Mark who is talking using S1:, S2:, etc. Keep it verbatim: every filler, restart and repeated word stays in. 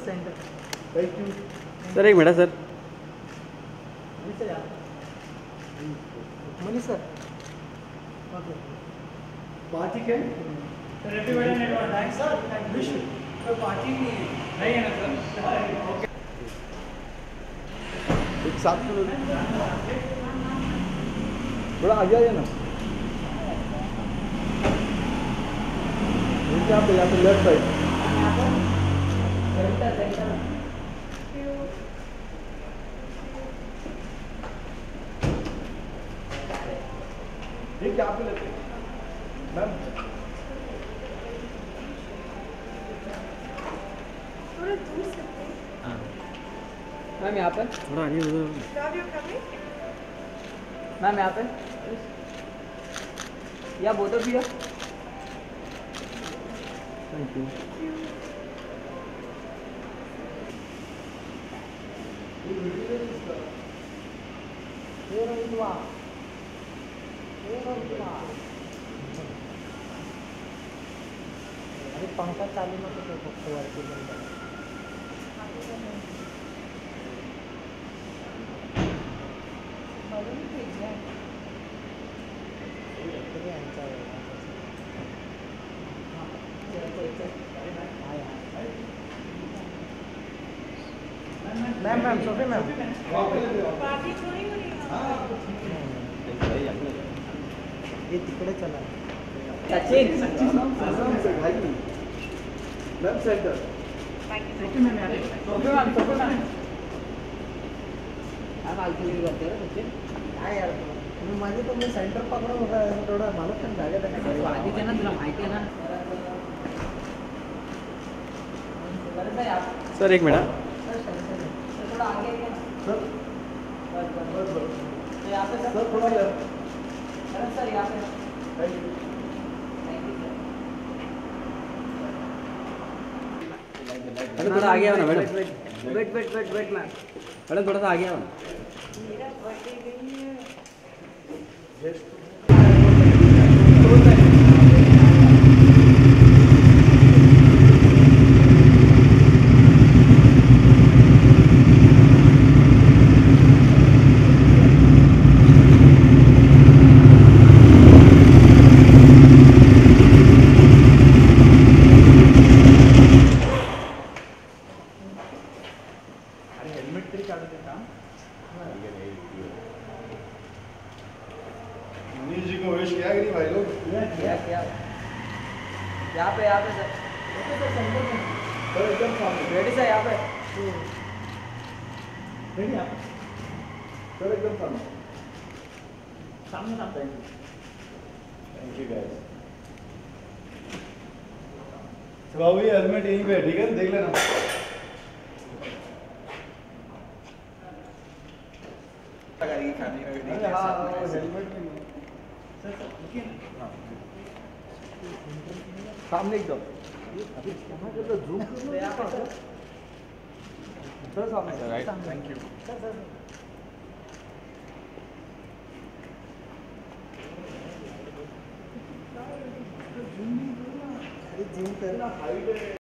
S1: Centre.
S2: Thank you
S3: sir एक minute sir.
S1: Mani sir
S2: party के
S4: happy birthday thanks sir. Wish कोई party नहीं है नहीं है ना सर। ओके
S2: एक साथ में थोड़ा आगे आइए ना। यहाँ पे यहाँ पे लेफ्ट साइड
S1: सेंटर सेंटर।
S2: ठीक है आप भी लेते मैम।
S1: मैम यहाँ पे
S3: थोड़ा आगे उधर।
S1: मैम यहाँ पे या बोतल भी है।
S3: Thank you.
S1: अरे पंखा चालू नको तो फक्त वरती बंद कर। बलून भेजले तरी यांचा मैम मैम सोफे मैम
S4: पार्टी थोड़ी हो रही है।
S1: ये तिकडे चला। सचिन
S2: आराम से भाई मैम सेंटर।
S4: ओके मैम यार ओके मैम ओके मैम
S1: काय फालतू करते रे सचिन काय यार तुम्ही माझे तो मी सेंटर पकडून होता थोडा मला पण जागा द्या आधीच ना तुला माहिती आहे ना।
S3: सर एक मिनट।
S1: थोड़ा आगे आइए ना।
S2: सर
S1: बस बस बस बस तो यहाँ पे
S2: सर थोड़ा लेफ्ट।
S1: सर सर यहाँ पे
S2: thank you
S1: thank you sir.
S3: Madam थोड़ा आगे आओ ना madam.
S1: Wait wait wait wait wait ma'am.
S3: Madam थोड़ा सा आगे आओ ना।
S4: मेरा बर्थडे नहीं है।
S2: हेलमेट तरी काढू दे काम। मनीष जी को विश किया कि नहीं भाई लोग?
S1: क्या क्या यहाँ पे यहाँ पे सर ओके सर सेंटर में
S2: सर एकदम सामने।
S1: रेडी सर यहाँ पे
S2: रेडी आप सर एकदम सामने
S4: सामने सामने
S2: थैंक यू गाइस। बाबू ये हेलमेट यहीं पे है ठीक है देख लेना। अरे हाँ हेलमेट में सामने एकदम जूम सर सामने राइट थैंक यू।
S1: जूम करना हाइट